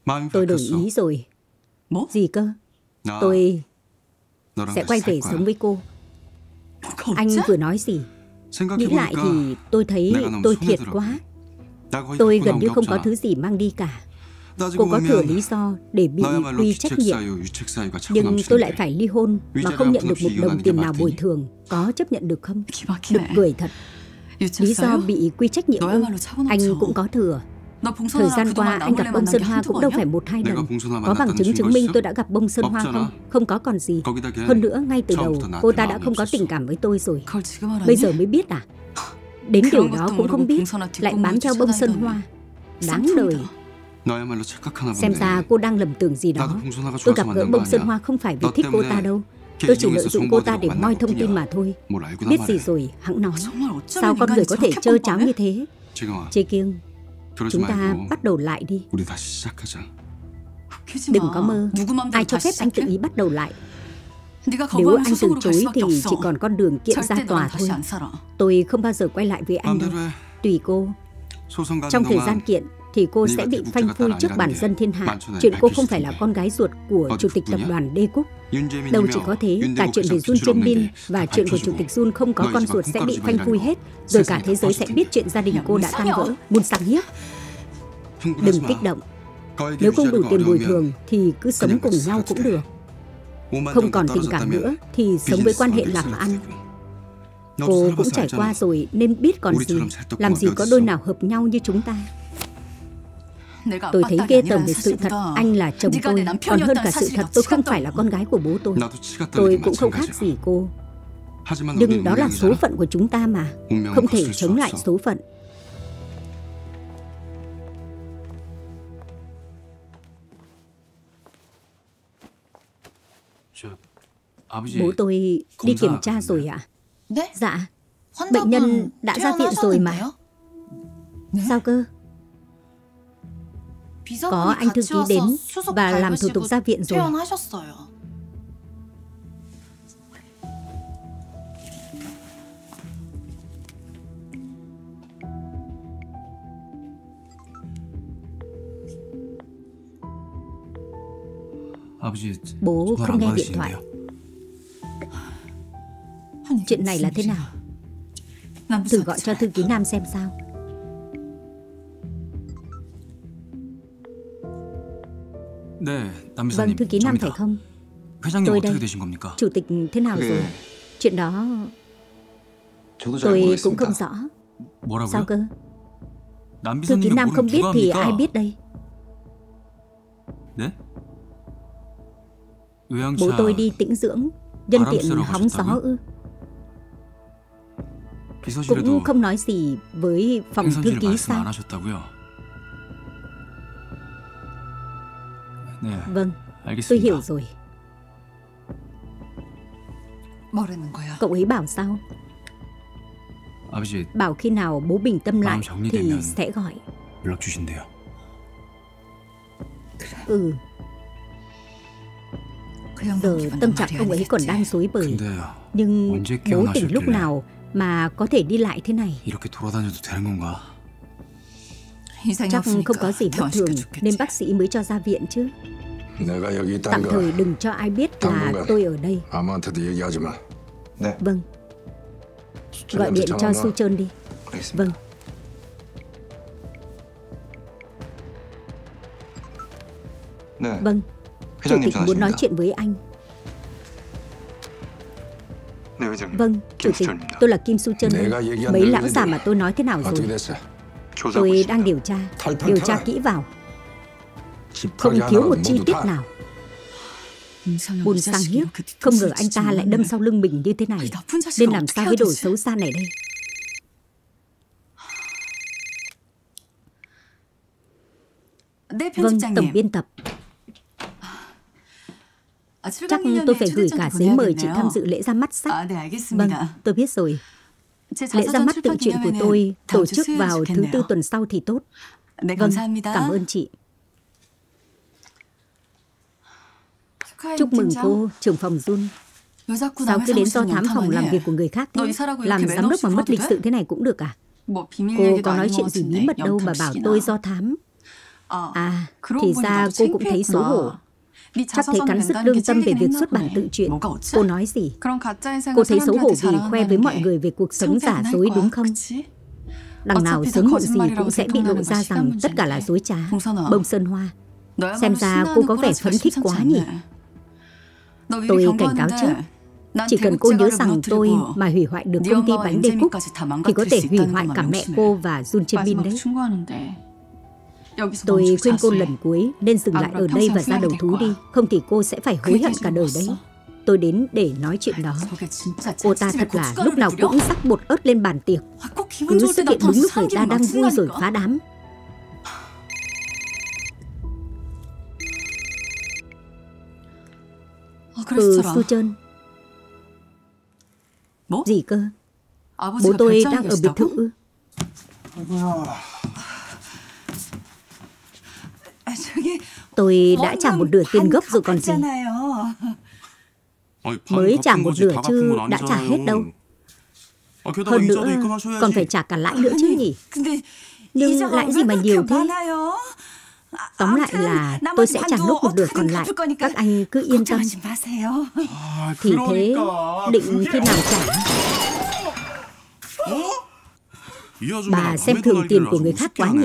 Tôi đổi ý rồi. Gì cơ? Tôi sẽ quay về sống với cô. Anh vừa nói gì? Nghĩ lại thì tôi thấy tôi thiệt quá. Tôi gần như không có thứ gì mang đi cả. Cô có thừa lý do để bị quy trách nhiệm. Nhưng tôi lại phải ly hôn mà không nhận được một đồng tiền nào bồi thường. Có chấp nhận được không? Được cười thật. Lý do bị quy trách nhiệm ư? Anh cũng có thừa. Thời gian qua anh gặp bông Sơn Hoa cũng đâu phải 1-2 lần. Có bằng chứng chứng minh tôi đã gặp bông Sơn Hoa không? Không có còn gì. Hơn nữa ngay từ đầu cô ta đã không có tình cảm với tôi rồi. Bây giờ mới biết à? Đến điều đó cũng không biết, lại bám theo bông Sơn Hoa. Đáng đời. Xem ra cô đang lầm tưởng gì đó. Tôi gặp gỡ bông Sơn Hoa không phải vì thích cô ta đâu. Tôi chỉ lợi dụng cô ta để moi thông tin mà thôi. Biết gì rồi hẵng nói. Sao con người có thể trơ tráo như thế? Chê Kiêng, chúng ta bắt đầu lại đi. Đừng có mơ. Ai cho phép anh tự ý bắt đầu lại? Nếu anh từ chối thì chỉ còn con đường kiện ra tòa thôi. Tôi không bao giờ quay lại với anh đâu. Tùy cô. Trong thời gian kiện thì cô sẽ bị phanh phui trước bản dân thiên hạ. Chuyện cô không phải là con gái ruột của chủ tịch tập đoàn Đê Cúc. Đâu chỉ có thế, cả chuyện về Jun Chien Min và chuyện của chủ tịch Jun không có con ruột sẽ bị phanh phui hết. Rồi cả thế giới sẽ biết chuyện gia đình cô đã tan vỡ. Buôn sang hiếp. Đừng kích động. Nếu không đủ tiền bồi thường thì cứ sống cùng nhau cũng được. Không còn tình cảm nữa thì sống với quan hệ làm ăn. Cô cũng trải qua rồi nên biết còn gì. Làm gì có đôi nào hợp nhau như chúng ta. Tôi thấy ghê tởm về sự thật anh là chồng tôi. Còn hơn cả sự thật tôi không phải là con gái của bố tôi. Tôi cũng không khác gì cô. Nhưng đó là số phận của chúng ta mà. Không thể chống lại số phận. Bố tôi đi kiểm tra rồi ạ. Dạ. Bệnh nhân đã ra viện rồi mà. Sao cơ? Có anh thư ký đến và làm thủ tục ra viện rồi. Bố không nghe điện thoại. Chuyện này là thế nào? Thử gọi cho thư ký Nam xem sao. Vâng, thư ký Nam phải không? Tôi đây. Chủ tịch thế nào rồi? Chuyện đó tôi cũng không rõ. Sao cơ? Thư ký Nam không biết thì ai biết đây? Bố tôi đi tĩnh dưỡng, nhân tiện hóng gió ư? Cũng không nói gì với phòng thư ký sao? Vâng, tôi hiểu rồi. Cậu ấy bảo sao? Bảo khi nào bố bình tâm lại thì sẽ gọi. Ừ. Giờ tâm trạng ông ấy còn đang rối bời. Nhưng bố tỉnh lúc nào mà có thể đi lại thế này? Chắc không có gì bất thường nên bác sĩ mới cho ra viện chứ. Tạm thời đừng cho ai biết là tôi ở đây. Vâng. Gọi điện cho Su Trơn đi. Vâng. Vâng. Chủ tịch muốn nói chuyện với anh. Vâng, chủ tịch, tôi là Kim Su Trơn. Mấy lão già mà tôi nói thế nào rồi? Tôi đang điều tra kỹ vào. Không thiếu một chi tiết nào. Bùn sang hiếp. Không ngờ anh ta lại đâm sau lưng mình như thế này. Nên làm sao với đồ xấu xa này đây? Vâng, tổng biên tập. Chắc tôi phải gửi cả giấy mời chị tham dự lễ ra mắt sách. Vâng, tôi biết rồi. Lễ ra mắt tự truyện của tôi tổ chức vào thứ Tư tuần sau thì tốt. Vâng, cảm ơn chị. Chúc mừng cô, trưởng phòng Jun. Sao cứ đến do thám phòng làm việc của người khác thế? Làm giám đốc mà mất lịch sự thế này cũng được à? Cô có nói chuyện gì bí mật đâu mà bảo tôi do thám. À, thì ra cô cũng thấy xấu hổ. Chắc thấy cắn rứt lương tâm về việc xuất bản tự truyện. Cô nói gì? Cô thấy xấu hổ vì khoe với mọi người về cuộc sống giả dối đúng không? Đằng nào sớm muộn gì cũng sẽ bị lộ ra rằng tất cả là dối trá. Bông Sơn Hoa, xem ra cô có vẻ phấn khích quá nhỉ? Tôi cảnh cáo trước, chỉ cần cô nhớ rằng tôi mà hủy hoại được công ty bánh Đê Cúc thì có thể hủy hoại cả mẹ cô và Jun Jae-min đấy. Tôi khuyên cô lần cuối nên dừng lại ở đây và ra đầu thú đi, không thì cô sẽ phải hối hận cả đời đấy. Tôi đến để nói chuyện đó. Cô ta thật là lúc nào cũng rắc bột ớt lên bàn tiệc, cứ xuất hiện đúng lúc người ta đang vui rồi phá đám. Su Trơn. Gì cơ? Bố tôi đang ở biệt thự ư? Tôi đã trả một nửa tiền gốc rồi còn gì. Mới trả một nửa chứ đã trả hết đâu. Hơn nữa còn phải trả cả lãi nữa chứ nhỉ? Nhưng lãi gì mà nhiều thế? Tóm lại là tôi sẽ trả nốt một nửa còn lại. Các anh cứ yên tâm. Thì thế định khi nào trả? Bà xem thường tiền của người khác quá nhỉ?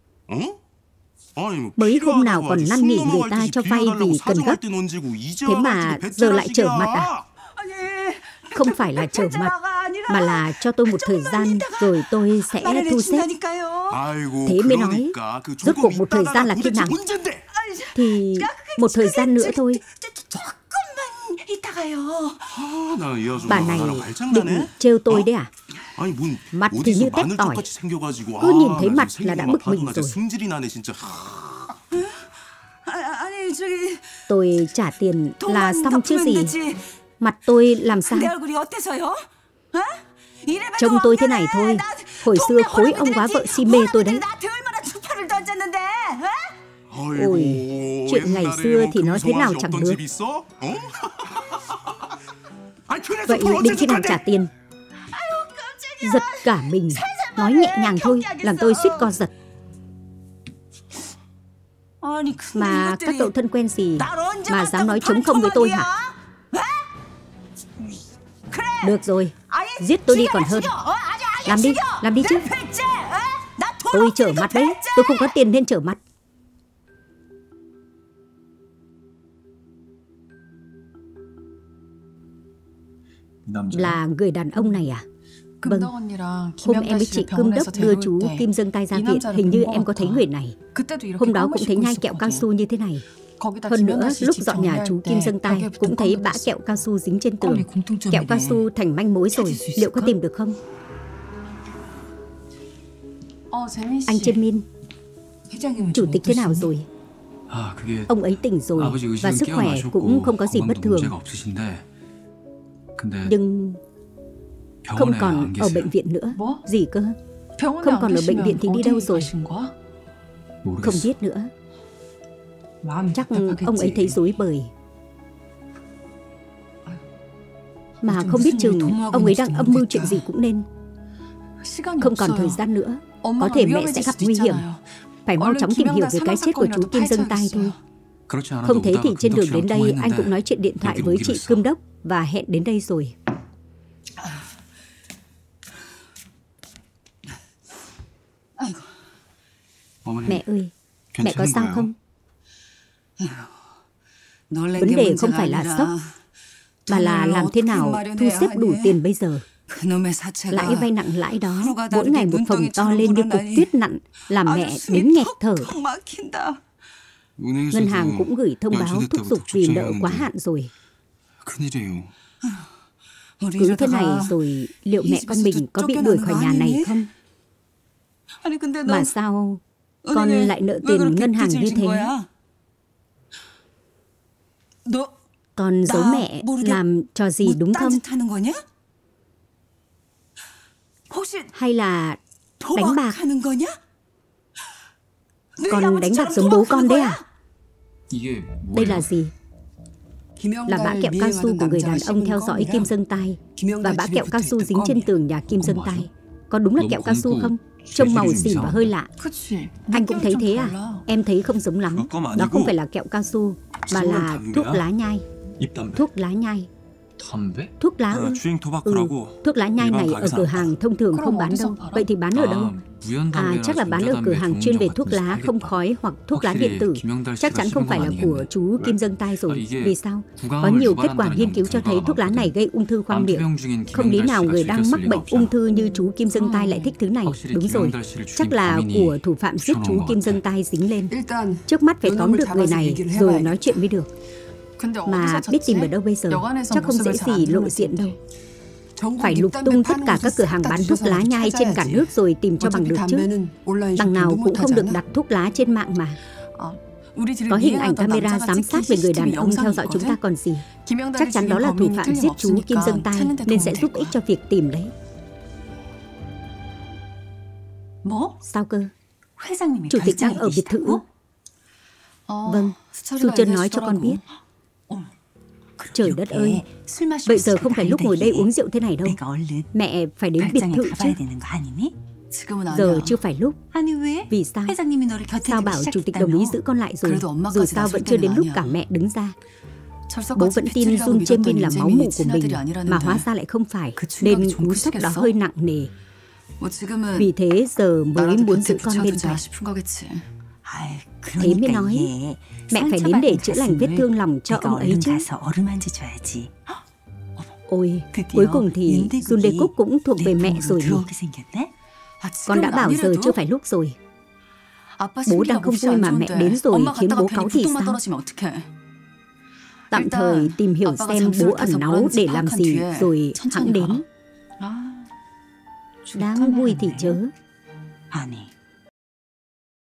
Mới hôm nào còn năn nỉ người ta cho vay vì cần gấp, thế mà giờ lại trở mặt à? Không phải là trở mặt, mà là cho tôi một thời gian rồi tôi sẽ thu xếp. Thế mới nói, rốt cuộc một thời gian là khi nào? Thì một thời gian nữa thôi. Bà này định trêu tôi đấy à? Mặt thì như tép tỏi, cứ nhìn thấy mặt là đã bực mình rồi. Tôi trả tiền là xong chứ gì. Mặt tôi làm sao? Trông tôi thế này thôi. Hồi xưa khối ông quá vợ si mê tôi đấy. Ôi, chuyện ngày xưa thì nói thế nào chẳng được. Vậy định khi nào trả tiền? Giật cả mình. Nói nhẹ nhàng thôi làm tôi suýt co giật. Mà các cậu thân quen gì mà dám nói trống không với tôi hả? Được rồi, giết tôi đi còn hơn. Làm đi chứ. Tôi trở mặt đấy, tôi không có tiền nên trở mặt. Là người đàn ông này à? Vâng, hôm em với chị Cơm Đốc đưa chú Kim Dâng Tai ra viện, hình như em có thấy người này. Hôm đó cũng thấy nhai kẹo cao su như thế này. Hơn nữa, lúc dọn nhà chú Kim Dâng Tai cũng thấy bã kẹo cao su dính trên tường. Kẹo cao su thành manh mối rồi, liệu có tìm được không? Anh Jae-min, chủ tịch thế nào rồi? Ông ấy tỉnh rồi và sức khỏe cũng không có gì bất thường. Nhưng không còn ở bệnh viện nữa. Gì cơ? Không còn ở bệnh viện thì đi đâu rồi? Không biết nữa. Chắc ông ấy thấy rối bời. Mà không biết chừng ông ấy đang âm mưu chuyện gì cũng nên. Không còn thời gian nữa, có thể mẹ sẽ gặp nguy hiểm. Phải mau chóng tìm hiểu về cái chết của chú Kim Dâng Tai thôi. Không thế thì trên đường đến đây anh cũng nói chuyện điện thoại với chị Cơm Đốc và hẹn đến đây rồi. Mẹ ơi, mẹ có sao không? Vấn đề không phải là sốc, mà là làm thế nào thu xếp đủ tiền bây giờ. Lãi vay nặng lãi đó, mỗi ngày một phồng to lên như cục tuyết nặng, làm mẹ đến nghẹt thở. Ngân hàng cũng gửi thông báo thúc giục vì nợ quá hạn rồi. Cứ thế này rồi liệu mẹ con mình có bị đuổi khỏi nhà này không? Mà sao con lại nợ tiền ngân hàng như thế? Con giấu mẹ làm trò gì đúng không? Hay là đánh bạc? Con đánh bạc giống bố con đấy à? Đây là gì? Là bã kẹo cao su của người đàn ông theo dõi Kim Dâng Tai và bã kẹo cao su dính trên tường nhà Kim Dâng Tai. Có đúng là kẹo cao su không? trông màu xỉn và hơi lạ. Anh cũng thấy thế à? Em thấy không giống lắm. Đó không phải là kẹo cao su, mà là thuốc lá nhai. Thuốc lá nhai. Thuốc lá ư? Thuốc lá nhai này ở cửa hàng thông thường không bán đâu. Vậy thì bán ở đâu? Chắc là bán ở cửa hàng chuyên về thuốc lá không khói hoặc thuốc lá điện tử. Chắc chắn không phải là của chú Kim Dâng Tai rồi. Vì sao? Có nhiều kết quả nghiên cứu cho thấy thuốc lá này gây ung thư khoang miệng. Không lý nào người đang mắc bệnh ung thư như chú Kim Dâng Tai lại thích thứ này. Đúng rồi, chắc là của thủ phạm giết chú Kim Dâng Tai dính lên. Trước mắt phải tóm được người này rồi nói chuyện mới được. Mà biết tìm ở đâu bây giờ? Chắc không dễ gì lộ diện đâu. Phải lục tung tất cả các cửa hàng bán thuốc lá nhai trên cả nước rồi tìm cho bằng được chứ. Đằng nào cũng không được đặt thuốc lá trên mạng mà. Có hình ảnh camera giám sát về người đàn ông theo dõi chúng ta còn gì. Chắc chắn đó là thủ phạm giết chú Kim Dâng Tai, nên sẽ giúp ích cho việc tìm đấy. Sao cơ? Chủ tịch đang ở biệt thự. Vâng, Su Trân nói cho con biết. Trời đất ơi, bây giờ không phải lúc ngồi đây uống rượu thế này đâu. Mẹ phải đến biệt thự chứ. Giờ chưa phải lúc. Vì sao? Sao bảo chủ tịch đồng ý giữ con lại rồi? Dù sao vẫn chưa đến lúc cả mẹ đứng ra. Bố vẫn tin Jun Jae-min là máu mủ của mình, mà hóa ra lại không phải, nên cú sốc đó hơi nặng nề. Vì thế giờ mới muốn giữ con bên cạnh. Thế mới nói mẹ phải đến để chữa lành vết thương lòng cho ông ấy chứ. Ôi, cuối cùng thì Jun Dae-kook cũng thuộc về mẹ rồi nhỉ. Con đã bảo giờ chưa phải lúc rồi. Bố đang không vui mà mẹ đến rồi khiến bố cáu thì sao? Tạm thời tìm hiểu xem bố ẩn náu để làm gì rồi hẵng đến. Đáng vui thì chớ.